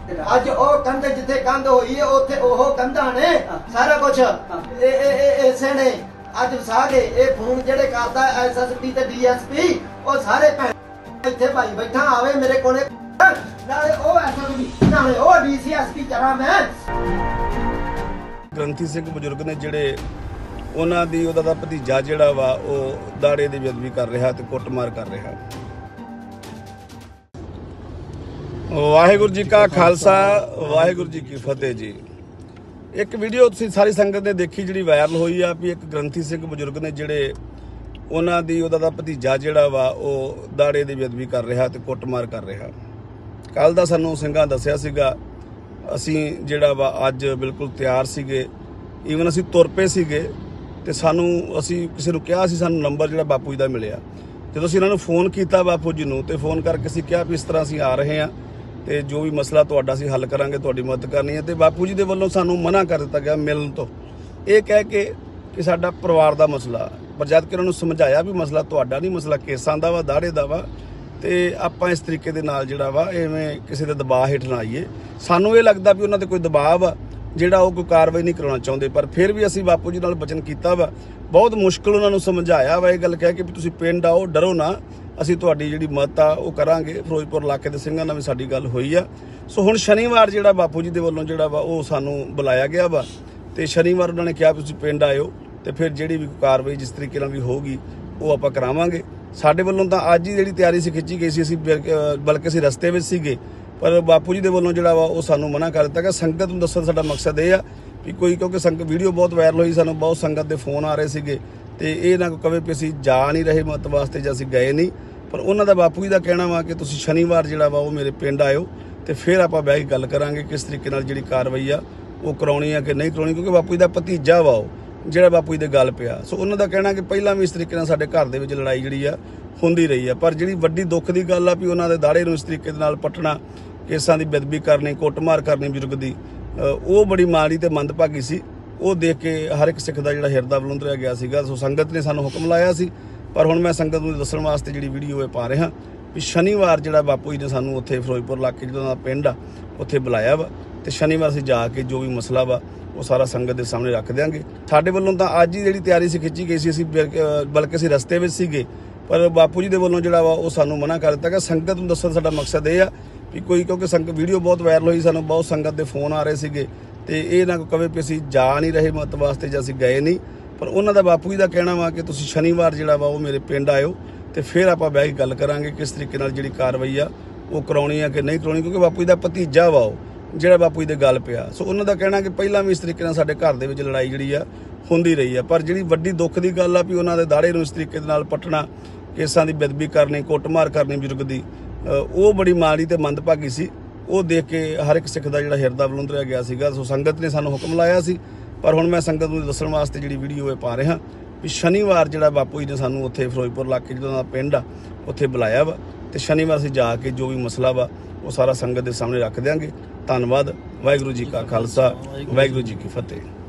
ਅੱਜ ਉਹ ਕੰਧ ਜਿੱਥੇ ਕੰਧ ਹੋਈ ਹੈ ਉੱਥੇ ਉਹ ਕੰਧਾਂ ਨੇ ਸਾਰਾ ਕੁਝ ਇਸੇ ਨੇ ਅੱਜ ਵਸਾ ਕੇ ਇਹ ਫੋਨ ਜਿਹੜੇ ਕਰਦਾ ਐਸਐਸਪੀ ਤੇ ਡੀਐਸਪੀ ਉਹ ਸਾਰੇ ਭੈਣ ਇੱਥੇ ਭਾਈ ਬੈਠਾ ਆਵੇ ਮੇਰੇ ਕੋਲੇ ਨਾਲੇ ਉਹ ਐਸਐਸਪੀ ਨਾਲੇ ਉਹ ਡੀਸੀਐਸਪੀ ਕਰਾਂ ਮੈਂ। ਗ੍ਰੰਥੀ ਸਿੰਘ ਬਜ਼ੁਰਗ ਨੇ ਜਿਹੜੇ ਉਹਨਾਂ ਦੀ ਉਹਦਾ ਦਾ ਭਤੀਜਾ ਜਿਹੜਾ ਵਾ ਉਹ ਦਾੜੇ ਦੀ ਬੇਅਦਬੀ ਕਰ ਰਿਹਾ ਤੇ ਕੁੱਟਮਾਰ ਕਰ ਰਿਹਾ। ਵਾਹਿਗੁਰੂ ਜੀ ਕਾ ਖਾਲਸਾ ਵਾਹਿਗੁਰੂ ਜੀ ਕੀ ਫਤਿਹ ਜੀ। ਇੱਕ ਵੀਡੀਓ ਤੁਸੀਂ ਸਾਰੀ ਸੰਗਤ ਨੇ ਦੇਖੀ ਜਿਹੜੀ ਵਾਇਰਲ ਹੋਈ ਆ ਵੀ ਇੱਕ ਗ੍ਰੰਥੀ ਸਿੰਘ ਬਜ਼ੁਰਗ ਨੇ ਜਿਹੜੇ ਉਹਨਾਂ ਦੀ ਉਹਦਾ ਦਾ ਭਤੀਜਾ ਜਿਹੜਾ ਵਾ ਉਹ ਦਾੜੇ ਦੀ ਬੇਅਦਬੀ ਕਰ ਰਿਹਾ ਤੇ ਕੁੱਟਮਾਰ ਕਰ ਰਿਹਾ। ਕੱਲ ਦਾ ਸਾਨੂੰ ਸਿੰਘਾਂ ਦੱਸਿਆ ਸੀਗਾ, ਅਸੀਂ ਜਿਹੜਾ ਵਾ ਅੱਜ ਬਿਲਕੁਲ ਤਿਆਰ ਸੀਗੇ, ਈਵਨ ਅਸੀਂ ਤੁਰ ਪਏ ਸੀਗੇ ਤੇ ਅਸੀਂ ਕਿਸੇ ਨੂੰ ਕਿਹਾ ਸੀ ਸਾਨੂੰ ਨੰਬਰ ਜਿਹੜਾ ਬਾਪੂ ਜੀ ਦਾ ਮਿਲਿਆ। ਜਦੋਂ ਅਸੀਂ ਇਹਨਾਂ ਨੂੰ ਫੋਨ ਕੀਤਾ ਬਾਪੂ ਜੀ ਨੂੰ ਤੇ ਫੋਨ ਕਰਕੇ ਅਸੀਂ ਕਿਹਾ ਵੀ ਇਸ ਤਰ੍ਹਾਂ ਅਸੀਂ ਆ ਰਹੇ ਹਾਂ ਤੇ ਜੋ ਵੀ ਮਸਲਾ ਤੁਹਾਡਾ ਅਸੀਂ ਹੱਲ ਕਰਾਂਗੇ, ਤੁਹਾਡੀ ਮਦਦ ਕਰਨੀ ਹੈ। ਤੇ ਬਾਪੂ ਜੀ ਦੇ ਵੱਲੋਂ ਸਾਨੂੰ ਮਨਾ ਕਰ ਦਿੱਤਾ ਗਿਆ ਮਿਲਣ ਤੋਂ, ਇਹ ਕਹਿ ਕੇ ਕਿ ਸਾਡਾ ਪਰਿਵਾਰ ਦਾ ਮਸਲਾ। ਪਰ ਜਦ ਕਿ ਉਹਨਾਂ ਨੂੰ ਸਮਝਾਇਆ ਵੀ ਮਸਲਾ ਤੁਹਾਡਾ ਨਹੀਂ, ਮਸਲਾ ਕੇਸਾਂ ਦਾ ਵਾ, ਦਾੜੇ ਦਾ ਵਾ, ਤੇ ਆਪਾਂ ਇਸ ਤਰੀਕੇ ਦੇ ਨਾਲ ਜਿਹੜਾ ਵਾ ਐਵੇਂ ਕਿਸੇ ਦੇ ਦਬਾਅ ਹੇਠ ਨਾ ਆਈਏ। ਸਾਨੂੰ ਇਹ ਲੱਗਦਾ ਵੀ ਉਹਨਾਂ ਤੇ ਕੋਈ ਦਬਾਅ ਵਾ ਜਿਹੜਾ ਉਹ ਕੋਈ ਕਾਰਵਾਈ ਨਹੀਂ ਕਰਾਉਣਾ ਚਾਹੁੰਦੇ, ਪਰ ਫਿਰ ਵੀ ਅਸੀਂ ਬਾਪੂ ਜੀ ਨਾਲ ਵਚਨ ਕੀਤਾ ਵਾ। ਬਹੁਤ ਮੁਸ਼ਕਿਲ ਉਹਨਾਂ ਨੂੰ ਸਮਝਾਇਆ ਵਾ, ਇਹ ਗੱਲ ਕਹਿ ਕੇ ਵੀ ਤੁਸੀਂ ਪਿੰਡ ਆਓ, ਡਰੋ ਨਾ, ਅਸੀਂ ਤੁਹਾਡੀ ਜਿਹੜੀ ਮਦਦ ਆ ਉਹ ਕਰਾਂਗੇ। ਫਿਰੋਜ਼ਪੁਰ ਇਲਾਕੇ ਦੇ ਸਿੰਘਾਂ ਨਾਲ ਵੀ ਸਾਡੀ ਗੱਲ ਹੋਈ ਆ। ਸੋ ਹੁਣ ਸ਼ਨੀਵਾਰ ਜਿਹੜਾ ਬਾਪੂ ਜੀ ਦੇ ਵੱਲੋਂ ਜਿਹੜਾ ਵਾ ਉਹ ਸਾਨੂੰ ਬੁਲਾਇਆ ਗਿਆ ਵਾ ਤੇ ਸ਼ਨੀਵਾਰ ਉਹਨਾਂ ਨੇ ਕਿਹਾ ਵੀ ਤੁਸੀਂ ਪਿੰਡ ਆਇਓ ਤੇ ਫਿਰ ਜਿਹੜੀ ਵੀ ਕਾਰਵਾਈ ਜਿਸ ਤਰੀਕੇ ਨਾਲ ਵੀ ਹੋਊਗੀ ਉਹ ਆਪਾਂ ਕਰਾਵਾਂਗੇ। ਸਾਡੇ ਵੱਲੋਂ ਤਾਂ ਅੱਜ ਹੀ ਜਿਹੜੀ ਤਿਆਰੀ ਸੀ ਖਿੱਚੀ ਗਈ ਸੀ, ਅਸੀਂ ਬਲਕਿ ਅਸੀਂ ਰਸਤੇ ਵਿੱਚ ਸੀਗੇ, ਪਰ ਬਾਪੂ ਜੀ ਦੇ ਵੱਲੋਂ ਜਿਹੜਾ ਵਾ ਉਹ ਸਾਨੂੰ ਮਨਾ ਕਰ ਦਿੱਤਾ ਕਿ ਸੰਗਤ ਨੂੰ ਦੱਸਣ ਸਾਡਾ ਮਕਸਦ ਇਹ ਆ ਵੀ ਕੋਈ, ਕਿਉਂਕਿ ਸੰਗਤ ਵੀਡੀਓ ਬਹੁਤ ਵਾਇਰਲ ਹੋਈ, ਸਾਨੂੰ ਬਹੁਤ ਸੰਗਤ ਦੇ ਫੋਨ ਆ ਰਹੇ ਸੀਗੇ ਤੇ ਇਹ ਨਾ ਕਵੇ ਵੀ ਅਸੀਂ ਜਾ ਨਹੀਂ ਰਹੇ ਮਤ ਵਾਸਤੇ ਜਾਂ ਅਸੀਂ ਗਏ ਨਹੀਂ। ਪਰ ਉਹਨਾਂ ਦਾ ਬਾਪੂ ਜੀ ਦਾ ਕਹਿਣਾ ਵਾ ਕਿ ਤੁਸੀਂ ਸ਼ਨੀਵਾਰ ਜਿਹੜਾ ਵਾ ਉਹ ਮੇਰੇ ਪਿੰਡ ਆਇਓ ਤੇ ਫਿਰ ਆਪਾਂ ਬਹਿ ਕੇ ਗੱਲ ਕਰਾਂਗੇ ਕਿਸ ਤਰੀਕੇ ਨਾਲ ਜਿਹੜੀ ਕਾਰਵਾਈ ਆ ਉਹ ਕਰਾਉਣੀ ਆ ਕਿ ਨਹੀਂ ਕਰਾਉਣੀ, ਕਿਉਂਕਿ ਬਾਪੂ ਜੀ ਦਾ ਭਤੀਜਾ ਵਾ ਉਹ ਜਿਹੜਾ ਬਾਪੂ ਜੀ ਦੇ ਗੱਲ ਪਿਆ। ਸੋ ਉਹਨਾਂ ਦਾ ਕਹਿਣਾ ਕਿ ਪਹਿਲਾਂ ਵੀ ਇਸ ਤਰੀਕੇ ਨਾਲ ਸਾਡੇ ਘਰ ਦੇ ਵਿੱਚ ਲੜਾਈ ਜਿਹੜੀ ਆ ਹੁੰਦੀ ਰਹੀ ਆ, ਪਰ ਜਿਹੜੀ ਵੱਡੀ ਦੁੱਖ ਦੀ ਗੱਲ ਆ ਵੀ ਉਹਨਾਂ ਦੇ ਦਾੜੇ ਨੂੰ ਇਸ ਤਰੀਕੇ ਦੇ ਨਾਲ ਪੱਟਣਾ, ਕੇਸਾਂ ਦੀ ਬੇਅਦਬੀ ਕਰਨੀ, ਕੁੱਟਮਾਰ ਕਰਨੀ ਬਜ਼ੁਰਗ ਦੀ, ਉਹ ਬੜੀ ਮਾੜੀ ਤੇ ਮੰਦਭਾਗੀ ਸੀ। ਉਹ ਦੇਖ ਕੇ ਹਰ ਇੱਕ ਸਿੱਖ ਦਾ ਜਿਹੜਾ ਹਿਰਦਾ ਬਲੁੰਦਰਿਆ ਗਿਆ ਸੀਗਾ। ਸੋ ਸੰਗਤ ਨੇ ਸਾਨੂੰ ਹੁਕਮ ਲਾਇਆ ਸੀ, ਪਰ ਹੁਣ ਮੈਂ ਸੰਗਤ ਨੂੰ ਦੱਸਣ ਵਾਸਤੇ ਜਿਹੜੀ ਵੀਡੀਓ ਇਹ ਪਾ ਰਿਹਾ ਵੀ ਸ਼ਨੀਵਾਰ ਜਿਹੜਾ ਬਾਪੂ ਜੀ ਨੇ ਸਾਨੂੰ ਉੱਥੇ ਫਿਰੋਜ਼ਪੁਰ ਇਲਾਕੇ ਜਿਹਦਾ ਦਾ ਪਿੰਡ ਆ ਉੱਥੇ ਬੁਲਾਇਆ ਵਾ ਤੇ ਸ਼ਨੀਵਾਰ ਅਸੀਂ ਜਾ ਕੇ ਜੋ ਵੀ ਮਸਲਾ ਵਾ ਉਹ ਸਾਰਾ ਸੰਗਤ ਦੇ ਸਾਹਮਣੇ ਰੱਖ ਦਿਆਂਗੇ। ਸਾਡੇ ਵੱਲੋਂ ਤਾਂ ਅੱਜ ਹੀ ਜਿਹੜੀ ਤਿਆਰੀ ਸੀ ਖਿੱਚੀ ਗਈ ਸੀ, ਅਸੀਂ ਬਲਕਿ ਅਸੀਂ ਰਸਤੇ ਵਿੱਚ ਸੀਗੇ, ਪਰ ਬਾਪੂ ਜੀ ਦੇ ਵੱਲੋਂ ਜਿਹੜਾ ਵਾ ਉਹ ਸਾਨੂੰ ਮਨਾ ਕਰ ਦਿੱਤਾ ਕਿ ਸੰਗਤ ਨੂੰ ਦੱਸਣ ਸਾਡਾ ਮਕਸਦ ਇਹ ਆ ਵੀ ਕੋਈ, ਕਿਉਂਕਿ ਸੰਗਤ ਵੀਡੀਓ ਬਹੁਤ ਵਾਇਰਲ ਹੋਈ, ਸਾਨੂੰ ਬਹੁਤ ਸੰਗਤ ਦੇ ਫੋਨ ਆ ਰਹੇ ਸੀਗੇ ਤੇ ਇਹ ਨਾ ਕਵੇ ਵੀ ਅਸੀਂ ਜਾ ਨਹੀਂ ਰਹੇ ਮਤ ਵਾਸਤੇ ਜਾਂ ਅਸੀਂ ਗਏ ਨਹੀਂ। ਪਰ ਉਹਨਾਂ ਦਾ ਬਾਪੂ ਜੀ ਦਾ ਕਹਿਣਾ ਵਾ ਕਿ ਤੁਸੀਂ ਸ਼ਨੀਵਾਰ ਜਿਹੜਾ ਵਾ ਉਹ ਮੇਰੇ ਪਿੰਡ ਆਇਓ ਤੇ ਫਿਰ ਆਪਾਂ ਬਹਿ ਕੇ ਗੱਲ ਕਰਾਂਗੇ ਕਿਸ ਤਰੀਕੇ ਨਾਲ ਜਿਹੜੀ ਕਾਰਵਾਈ ਆ ਉਹ ਕਰਾਉਣੀ ਆ ਕਿ ਨਹੀਂ ਕਰਾਉਣੀ, ਕਿਉਂਕਿ ਬਾਪੂ ਜੀ ਦਾ ਭਤੀਜਾ ਵਾ ਉਹ ਜਿਹੜਾ ਬਾਪੂ ਜੀ ਦੇ ਗੱਲ ਪਿਆ। ਸੋ ਉਹਨਾਂ ਦਾ ਕਹਿਣਾ ਕਿ ਪਹਿਲਾਂ ਵੀ ਇਸ ਤਰੀਕੇ ਨਾਲ ਸਾਡੇ ਘਰ ਦੇ ਵਿੱਚ ਲੜਾਈ ਜਿਹੜੀ ਆ ਹੁੰਦੀ ਰਹੀ ਆ, ਪਰ ਜਿਹੜੀ ਵੱਡੀ ਦੁੱਖ ਦੀ ਗੱਲ ਆ ਵੀ ਉਹਨਾਂ ਦੇ ਦਾੜੇ ਨੂੰ ਇਸ ਤਰੀਕੇ ਦੇ ਨਾਲ ਪੱਟਣਾ, ਕੇਸਾਂ ਦੀ ਬੇਅਦਬੀ ਕਰਨੀ, ਕੁੱਟਮਾਰ ਕਰਨੀ ਬਜ਼ੁਰਗ ਦੀ, ਉਹ ਬੜੀ ਮਾੜੀ ਤੇ ਮੰਦਭਾਗੀ ਸੀ। ਉਹ ਦੇਖ ਕੇ ਹਰ ਇੱਕ ਸਿੱਖ ਦਾ ਜਿਹੜਾ ਹਿਰਦਾ ਬਲੁੰਦਰਿਆ ਗਿਆ ਸੀਗਾ। ਸੋ ਸੰਗਤ ਨੇ ਸਾਨੂੰ ਹੁਕਮ ਲਾਇਆ ਸੀ, ਪਰ ਹੁਣ ਮੈਂ ਸੰਗਤ ਨੂੰ ਦੱਸਣ ਵਾਸਤੇ ਜਿਹੜੀ ਵੀਡੀਓ ਇਹ ਪਾ ਰਿਹਾ ਵੀ ਸ਼ਨੀਵਾਰ ਜਿਹੜਾ ਬਾਪੂ ਜੀ ਨੇ ਸਾਨੂੰ ਉੱਥੇ ਫਿਰੋਜ਼ਪੁਰ ਇਲਾਕੇ ਜਿਹਦਾ ਦਾ ਪਿੰਡ ਆ ਉੱਥੇ ਬੁਲਾਇਆ ਵਾ ਤੇ ਸ਼ਨੀਵਾਰ ਅਸੀਂ ਜਾ ਕੇ ਜੋ ਵੀ ਮਸਲਾ ਵਾ ਉਹ ਸਾਰਾ ਸੰਗਤ ਦੇ ਸਾਹਮਣੇ ਰੱਖ ਦਿਆਂਗੇ। ਧੰਨਵਾਦ। ਵਾਹਿਗੁਰੂ ਜੀ ਕਾ ਖਾਲਸਾ ਵਾਹਿਗੁਰੂ ਜੀ ਕੀ ਫਤਿਹ।